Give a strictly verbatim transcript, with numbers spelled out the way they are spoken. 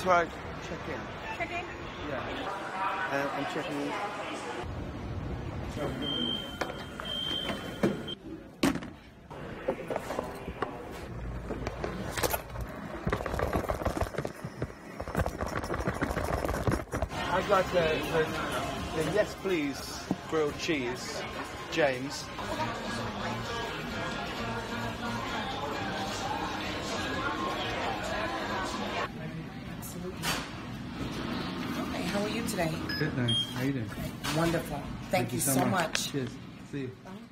That's right. Check in. Check in? Yeah. Uh, I'm checking in. I got the, the, the Yes Please grilled cheese, James. Hi, how are you today? Good, thanks. How you doing? Wonderful. Thank, Thank you, you so much. much. Cheers. See you. Bye.